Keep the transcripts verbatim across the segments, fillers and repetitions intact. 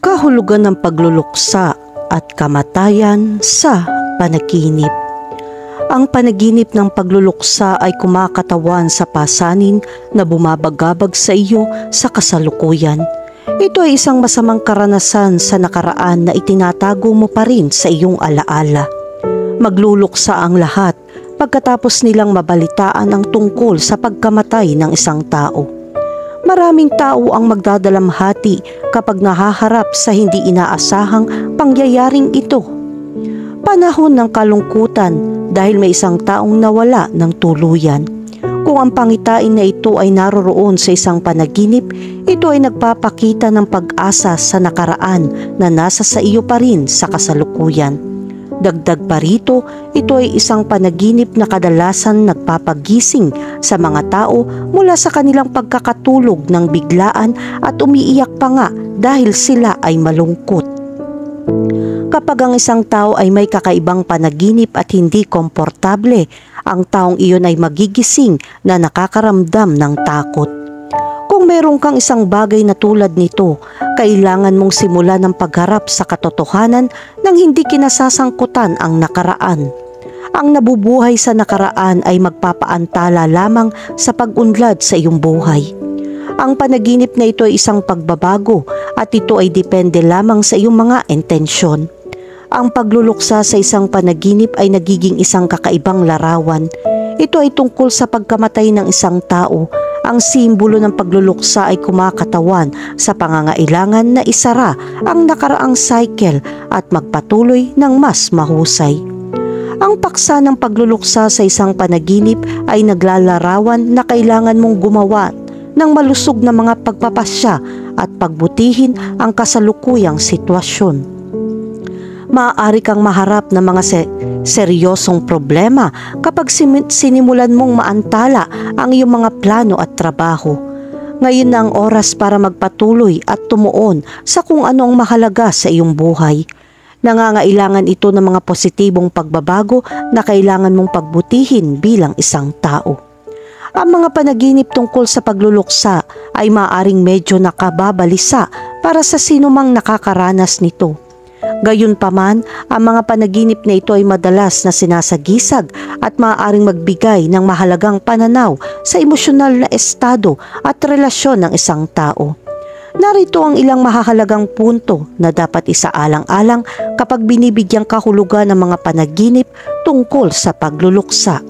Kahulugan ng pagluluksa at kamatayan sa panaginip. Ang panaginip ng pagluluksa ay kumakatawan sa pasanin na bumabagabag sa iyo sa kasalukuyan. Ito ay isang masamang karanasan sa nakaraan na itinatago mo pa rin sa iyong alaala. Magluluksa ang lahat pagkatapos nilang mabalitaan ang tungkol sa pagkamatay ng isang tao. Maraming tao ang magdadalamhati kapag nahaharap sa hindi inaasahang pangyayaring ito. Panahon ng kalungkutan dahil may isang taong nawala ng tuluyan. Kung ang pangitain na ito ay naroroon sa isang panaginip, ito ay nagpapakita ng pag-asa sa nakaraan na nasa sa iyo pa rin sa kasalukuyan. Dagdag pa rito, ito ay isang panaginip na kadalasan nagpapagising sa mga tao mula sa kanilang pagkakatulog ng biglaan at umiiyak pa nga dahil sila ay malungkot. Kapag ang isang tao ay may kakaibang panaginip at hindi komportable, ang taong iyon ay magigising na nakakaramdam ng takot. Kung meron kang isang bagay na tulad nito, kailangan mong simulan ng pagharap sa katotohanan nang hindi kinasasangkutan ang nakaraan. Ang nabubuhay sa nakaraan ay magpapaantala lamang sa pag-unlad sa iyong buhay. Ang panaginip na ito ay isang pagbabago at ito ay depende lamang sa iyong mga intensyon. Ang pagluluksa sa isang panaginip ay nagiging isang kakaibang larawan. Ito ay tungkol sa pagkamatay ng isang tao. Ang simbolo ng pagluluksa ay kumakatawan sa pangangailangan na isara ang nakaraang cycle at magpatuloy ng mas mahusay. Ang paksa ng pagluluksa sa isang panaginip ay naglalarawan na kailangan mong gumawa ng malusog na mga pagpapasya at pagbutihin ang kasalukuyang sitwasyon. Maaari kang maharap ng mga se seryosong problema kapag sinimulan mong maantala ang iyong mga plano at trabaho. Ngayon na ang oras para magpatuloy at tumuon sa kung ano ang mahalaga sa iyong buhay. Nangangailangan ito ng mga positibong pagbabago na kailangan mong pagbutihin bilang isang tao. Ang mga panaginip tungkol sa pagluluksa ay maaaring medyo nakababalisa para sa sinumang nakakaranas nito. Gayunpaman, ang mga panaginip na ito ay madalas na sinasagisag at maaaring magbigay ng mahalagang pananaw sa emosyonal na estado at relasyon ng isang tao. Narito ang ilang mahahalagang punto na dapat isaalang-alang kapag binibigyang kahulugan ng mga panaginip tungkol sa pagluluksa.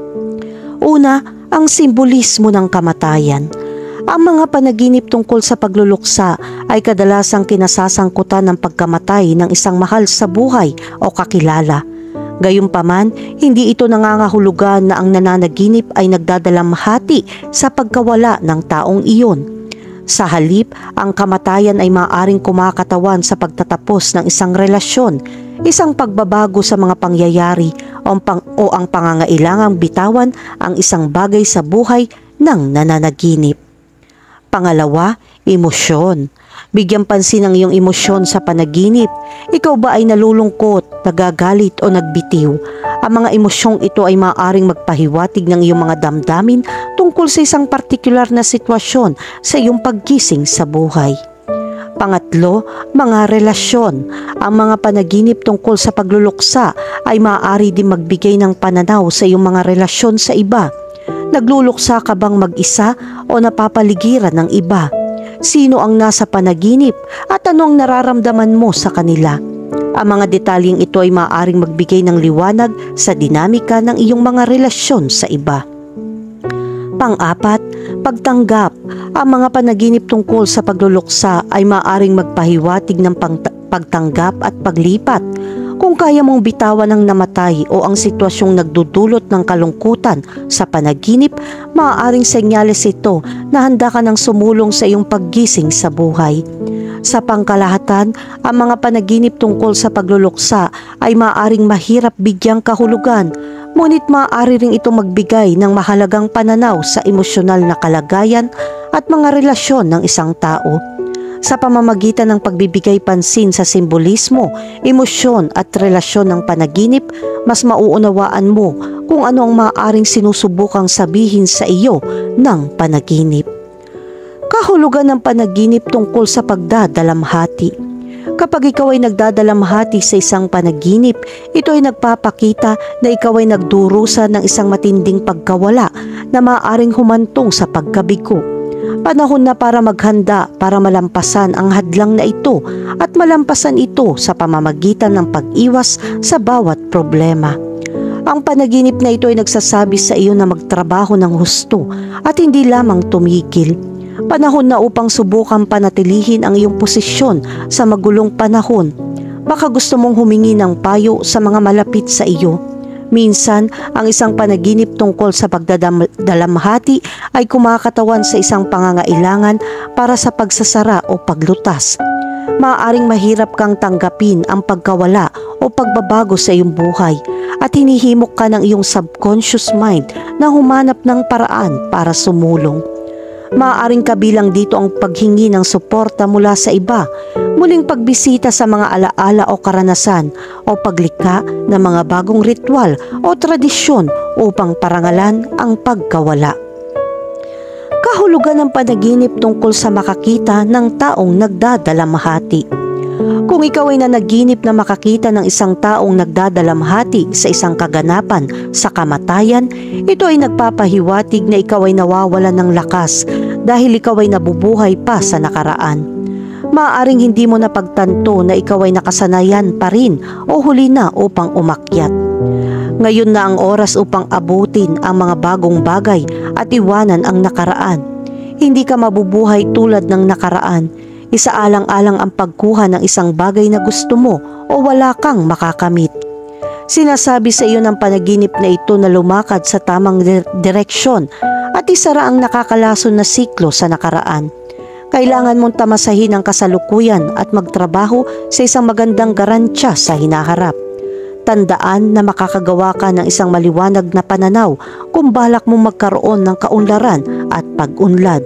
Una, ang simbolismo ng kamatayan. Ang mga panaginip tungkol sa pagluluksa ay kadalasang kinasasangkutan ng pagkamatay ng isang mahal sa buhay o kakilala. Gayunpaman, hindi ito nangangahulugan na ang nananaginip ay nagdadalamhati sa pagkawala ng taong iyon. Sa halip, ang kamatayan ay maaaring kumakatawan sa pagtatapos ng isang relasyon, isang pagbabago sa mga pangyayari o, pang, o ang pangangailangang bitawan ang isang bagay sa buhay ng nananaginip. Pangalawa, emosyon. Bigyan pansin ang iyong emosyon sa panaginip. Ikaw ba ay nalulungkot, nagagalit o nagbitiw? Ang mga emosyong ito ay maaaring magpahiwatig ng iyong mga damdamin tungkol sa isang partikular na sitwasyon sa iyong paggising sa buhay. Pangatlo, mga relasyon. Ang mga panaginip tungkol sa pagluluksa ay maaari din magbigay ng pananaw sa iyong mga relasyon sa iba. Nagluluksa ka bang mag-isa o napapaligiran ng iba? Sino ang nasa panaginip at ano ang nararamdaman mo sa kanila? Ang mga detalyeng ito ay maaaring magbigay ng liwanag sa dinamika ng iyong mga relasyon sa iba. Pang-apat, pagtanggap. Ang mga panaginip tungkol sa pagluluksa ay maaaring magpahiwatig ng pagtanggap at paglipat. Kung kaya mong bitawan ang namatay o ang sitwasyong nagdudulot ng kalungkutan sa panaginip, maaaring senyales ito na handa ka ng sumulong sa iyong paggising sa buhay. Sa pangkalahatan, ang mga panaginip tungkol sa pagluluksa ay maaaring mahirap bigyang kahulugan, ngunit maaari ring ito magbigay ng mahalagang pananaw sa emosyonal na kalagayan at mga relasyon ng isang tao. Sa pamamagitan ng pagbibigay pansin sa simbolismo, emosyon at relasyon ng panaginip, mas mauunawaan mo kung ano ang maaaring sinusubukang sabihin sa iyo ng panaginip. Kahulugan ng panaginip tungkol sa pagdadalamhati. Kapag ikaw ay nagdadalamhati sa isang panaginip, ito ay nagpapakita na ikaw ay nagdurusa ng isang matinding pagkawala na maaaring humantong sa pagkabigo. Panahon na para maghanda para malampasan ang hadlang na ito at malampasan ito sa pamamagitan ng pag-iwas sa bawat problema. Ang panaginip na ito ay nagsasabi sa iyo na magtrabaho ng husto at hindi lamang tumigil. Panahon na upang subukan panatilihin ang iyong posisyon sa magulong panahon. Baka gusto mong humingi ng payo sa mga malapit sa iyo. Minsan, ang isang panaginip tungkol sa pagdadalamhati ay kumakatawan sa isang pangangailangan para sa pagsasara o paglutas. Maaaring mahirap kang tanggapin ang pagkawala o pagbabago sa iyong buhay at hinihimok ka ng iyong subconscious mind na humanap ng paraan para sumulong. Maaaring kabilang dito ang paghingi ng suporta mula sa iba, muling pagbisita sa mga alaala o karanasan o paglikha ng mga bagong ritual o tradisyon upang parangalan ang pagkawala. Kahulugan ng panaginip tungkol sa makakita ng taong nagdadalamhati. Kung ikaw ay nanaginip na makakita ng isang taong nagdadalamhati sa isang kaganapan sa kamatayan, ito ay nagpapahiwatig na ikaw ay nawawalan ng lakas dahil ikaw ay nabubuhay pa sa nakaraan. Maaaring hindi mo napagtanto na ikaw ay nakasanayan pa rin o huli na upang umakyat. Ngayon na ang oras upang abutin ang mga bagong bagay at iwanan ang nakaraan. Hindi ka mabubuhay tulad ng nakaraan. Isaalang-alang ang pagkuha ng isang bagay na gusto mo o wala kang makakamit. Sinasabi sa iyo ng panaginip na ito na lumakad sa tamang direksyon at isara ang nakakalason na siklo sa nakaraan. Kailangan mong tamasahin ang kasalukuyan at magtrabaho sa isang magandang garansya sa hinaharap. Tandaan na makakagawa ka ng isang maliwanag na pananaw kung balak mong magkaroon ng kaunlaran at pag-unlad.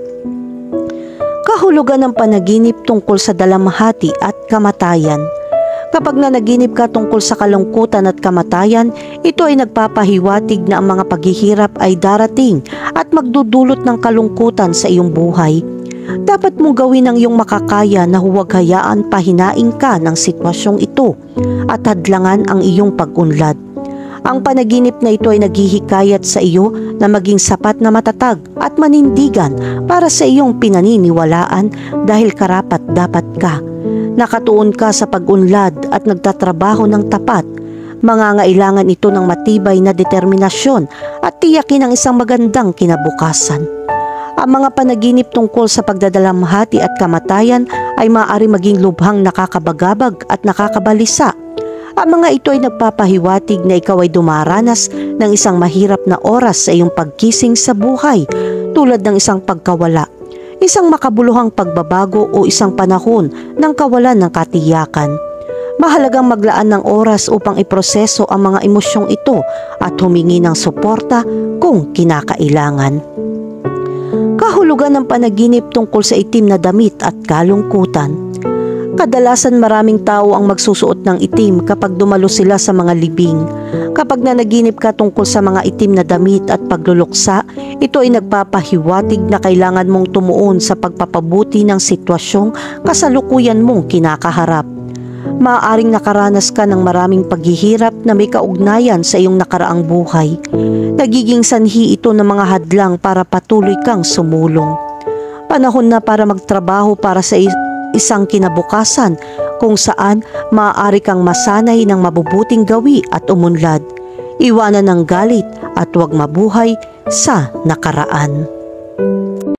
Kahulugan ng panaginip tungkol sa dalamhati at kamatayan. Kapag nanaginip ka tungkol sa kalungkutan at kamatayan, ito ay nagpapahiwatig na ang mga paghihirap ay darating at magdudulot ng kalungkutan sa iyong buhay. Dapat mong gawin ang iyong makakaya na huwag hayaan pahinaing ka ng sitwasyong ito at hadlangan ang iyong pag-unlad. Ang panaginip na ito ay naghihikayat sa iyo na maging sapat na matatag at manindigan para sa iyong pinaniniwalaan dahil karapat-dapat ka. Nakatuon ka sa pag-unlad at nagtatrabaho ng tapat. Mangangailangan ito ng matibay na determinasyon at tiyakin ang isang magandang kinabukasan. Ang mga panaginip tungkol sa pagdadalamhati at kamatayan ay maaari maging lubhang nakakabagabag at nakakabalisa. Ang mga ito ay nagpapahiwatig na ikaw ay dumaranas ng isang mahirap na oras sa iyong pagkising sa buhay tulad ng isang pagkawala, isang makabuluhang pagbabago o isang panahon ng kawalan ng katiyakan. Mahalagang maglaan ng oras upang iproseso ang mga emosyong ito at humingi ng suporta kung kinakailangan. Kahulugan ng panaginip tungkol sa itim na damit at kalungkutan. Kadalasan maraming tao ang magsusuot ng itim kapag dumalo sila sa mga libing. Kapag nanaginip ka tungkol sa mga itim na damit at pagluluksa, ito ay nagpapahiwatig na kailangan mong tumuon sa pagpapabuti ng sitwasyong kasalukuyan mong kinakaharap. Maaaring nakaranas ka ng maraming paghihirap na may kaugnayan sa iyong nakaraang buhay. Nagiging sanhi ito ng mga hadlang para patuloy kang sumulong. Panahon na para magtrabaho para sa isang kinabukasan kung saan maaari kang masanay ng mabubuting gawi at umunlad. Iwanan ng galit at huwag mabuhay sa nakaraan.